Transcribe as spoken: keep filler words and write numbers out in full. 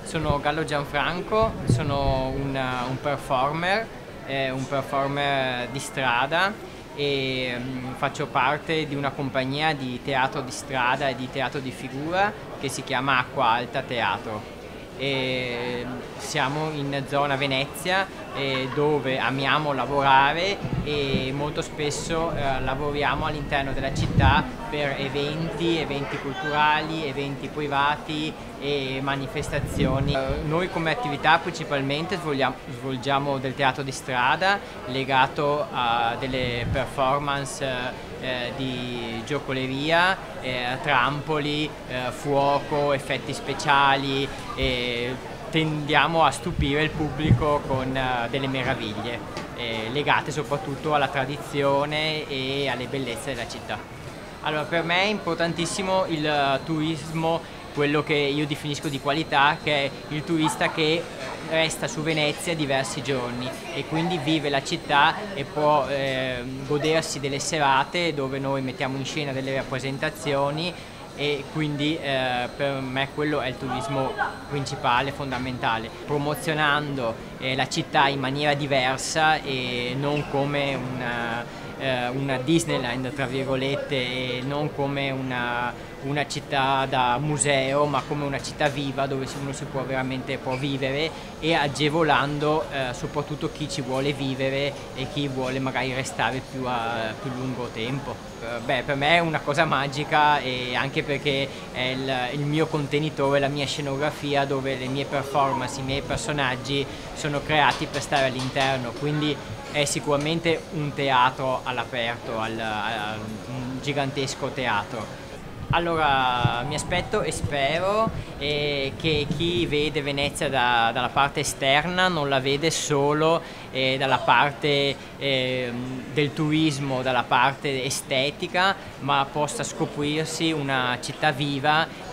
Sono Gallo Gianfranco, sono un, un performer, eh, un performer di strada e um, faccio parte di una compagnia di teatro di strada e di teatro di figura che si chiama Acqua Alta Teatro. E siamo in zona Venezia eh, dove amiamo lavorare e molto spesso eh, lavoriamo all'interno della città per eventi, eventi culturali, eventi privati e manifestazioni. Eh, noi come attività principalmente svolgiamo, svolgiamo del teatro di strada legato a delle performance eh, di giocoleria, eh, trampoli, eh, fuoco, effetti speciali e tendiamo a stupire il pubblico con uh, delle meraviglie eh, legate soprattutto alla tradizione e alle bellezze della città. Allora, per me è importantissimo il uh, turismo, quello che io definisco di qualità, che è il turista che resta su Venezia diversi giorni e quindi vive la città e può eh, godersi delle serate dove noi mettiamo in scena delle rappresentazioni, e quindi eh, per me quello è il turismo principale, fondamentale, promozionando eh, la città in maniera diversa e non come una, eh, una Disneyland tra virgolette, e non come una, una città da museo, ma come una città viva dove uno si può veramente può vivere, e agevolando eh, soprattutto chi ci vuole vivere e chi vuole magari restare più a più lungo tempo. Beh, per me è una cosa magica, e anche perché è il, il mio contenitore, la mia scenografia dove le mie performance, i miei personaggi sono creati per stare all'interno, quindi è sicuramente un teatro all'aperto, al, al, un gigantesco teatro. Allora, mi aspetto e spero eh, che chi vede Venezia da, dalla parte esterna non la vede solo eh, dalla parte eh, del turismo, dalla parte estetica, ma possa scoprirsi una città viva